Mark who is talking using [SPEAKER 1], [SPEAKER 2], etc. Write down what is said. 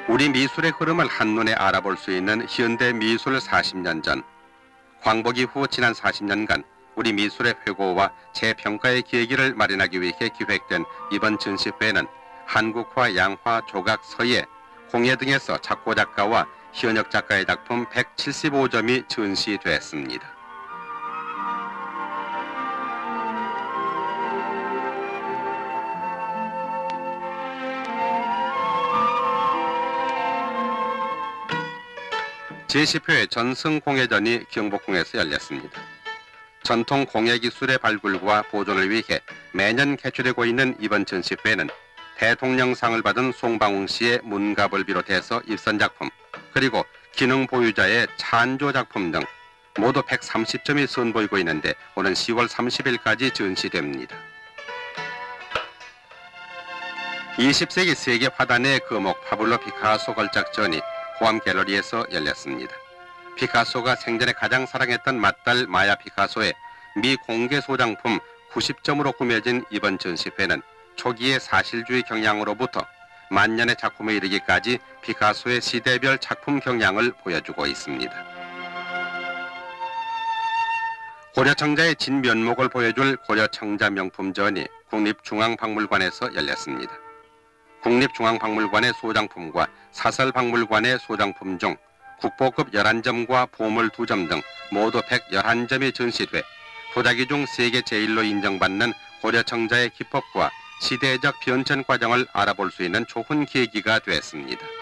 [SPEAKER 1] 우리 미술의 흐름을 한눈에 알아볼 수 있는 현대 미술 40년 전, 광복 이후 지난 40년간 우리 미술의 회고와 재평가의 계기를 마련하기 위해 기획된 이번 전시회는 한국화, 양화, 조각, 서예, 공예 등에서 작고 작가와 현역 작가의 작품 175점이 전시됐습니다. 제10회 전승공예전이 경복궁에서 열렸습니다. 전통 공예기술의 발굴과 보존을 위해 매년 개최되고 있는 이번 전시회는 대통령상을 받은 송방웅 씨의 문갑을 비롯해서 입선작품, 그리고 기능 보유자의 찬조 작품 등 모두 130점이 선보이고 있는데 오는 10월 30일까지 전시됩니다. 20세기 세계 화단의 거목 파블로 피카소 걸작전이 호암 갤러리에서 열렸습니다. 피카소가 생전에 가장 사랑했던 맏딸 마야 피카소의 미공개 소장품 90점으로 꾸며진 이번 전시회는 초기의 사실주의 경향으로부터 만년의 작품에 이르기까지 피카소의 시대별 작품 경향을 보여주고 있습니다. 고려청자의 진면목을 보여줄 고려청자 명품전이 국립중앙박물관에서 열렸습니다. 국립중앙박물관의 소장품과 사설박물관의 소장품 중 국보급 11점과 보물 2점 등 모두 111점이 전시돼 도자기 중 세계 제일로 인정받는 고려청자의 기법과 시대적 변천 과정을 알아볼 수 있는 좋은 계기가 됐습니다.